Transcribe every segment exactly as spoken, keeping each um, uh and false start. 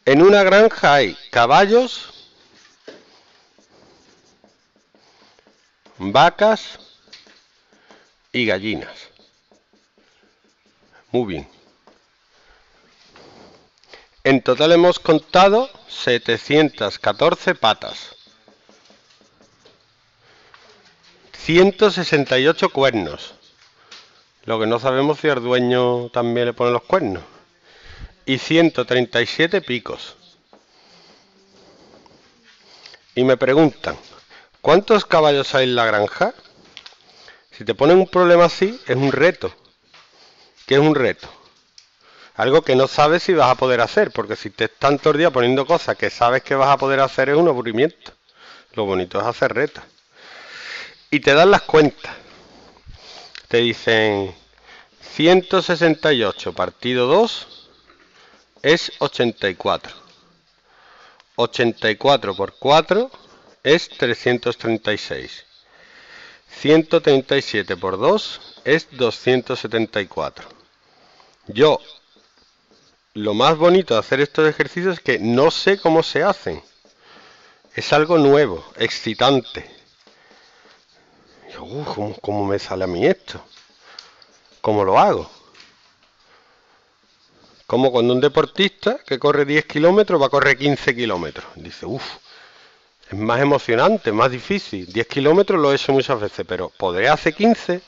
En una granja hay caballos, vacas y gallinas. Muy bien. En total hemos contado setecientas catorce patas, ciento sesenta y ocho cuernos. Lo que no sabemos si al dueño también le pone los cuernos. Y ciento treinta y siete picos. Y me preguntan, ¿cuántos caballos hay en la granja? Si te ponen un problema así, es un reto. ¿Qué es un reto? Algo que no sabes si vas a poder hacer, porque si te están todo el día poniendo cosas que sabes que vas a poder hacer es un aburrimiento. Lo bonito es hacer retas. Y te dan las cuentas. Te dicen ciento sesenta y ocho partido dos es ochenta y cuatro. ochenta y cuatro por cuatro es trescientos treinta y seis. ciento treinta y siete por dos es doscientos setenta y cuatro. Yo, lo más bonito de hacer estos ejercicios es que no sé cómo se hacen. Es algo nuevo, excitante. Yo, uh, ¿cómo, ¿Cómo me sale a mí esto? ¿Cómo lo hago? Como cuando un deportista que corre diez kilómetros va a correr quince kilómetros. Dice, uff, es más emocionante, más difícil. diez kilómetros lo he hecho muchas veces, pero ¿podré hacer quince?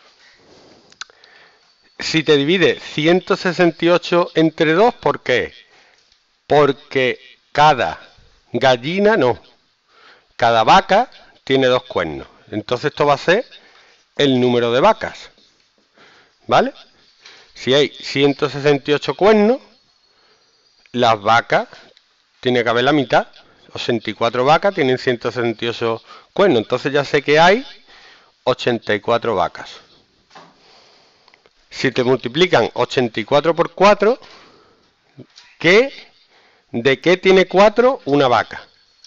Si te divide ciento sesenta y ocho entre dos, ¿por qué? Porque cada gallina, no, cada vaca tiene dos cuernos. Entonces esto va a ser el número de vacas. ¿Vale? Si hay ciento sesenta y ocho cuernos, las vacas tiene que haber la mitad. ochenta y cuatro vacas tienen ciento sesenta y ocho cuernos. Entonces ya sé que hay ochenta y cuatro vacas. Si te multiplican ochenta y cuatro por cuatro, ¿qué, ¿de qué tiene cuatro una vaca?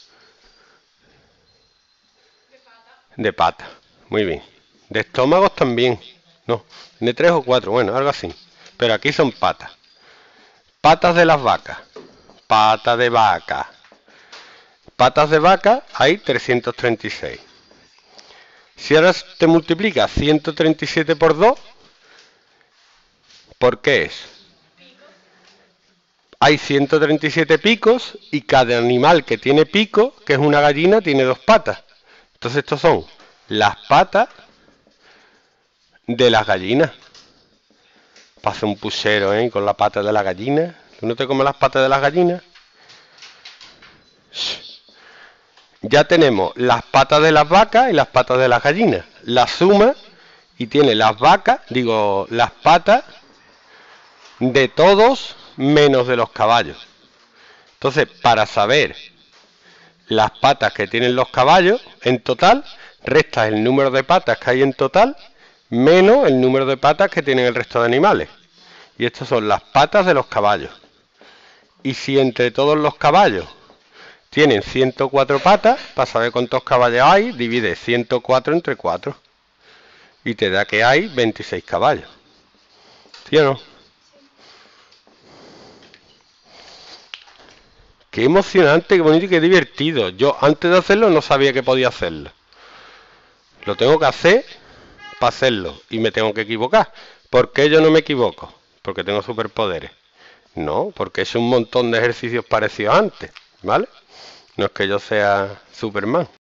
De pata. De pata. Muy bien. De estómagos también. No, de tres o cuatro, bueno, algo así. Pero aquí son patas. Patas de las vacas. Pata de vaca. Patas de vaca hay trescientos treinta y seis. Si ahora te multiplica ciento treinta y siete por dos, ¿por qué es? Pico. Hay ciento treinta y siete picos y cada animal que tiene pico, que es una gallina, tiene dos patas. Entonces estos son las patas de las gallinas. Pasa un pusero, ¿eh? Con la pata de la gallina. ¿Tú no te comes las patas de las gallinas? Ya tenemos las patas de las vacas y las patas de las gallinas. La suma y tiene las vacas, digo, las patas de todos menos de los caballos. Entonces, para saber las patas que tienen los caballos en total, restas el número de patas que hay en total menos el número de patas que tienen el resto de animales. Y estas son las patas de los caballos. Y si entre todos los caballos tienen ciento cuatro patas, para saber cuántos caballos hay, divide ciento cuatro entre cuatro. Y te da que hay veintiséis caballos. ¿Sí o no? Sí. Qué emocionante, qué bonito y qué divertido. Yo antes de hacerlo no sabía que podía hacerlo. Lo tengo que hacer para hacerlo y me tengo que equivocar. ¿Por qué yo no me equivoco? Porque tengo superpoderes. No, porque he hecho un montón de ejercicios parecidos antes, ¿vale? No es que yo sea Superman.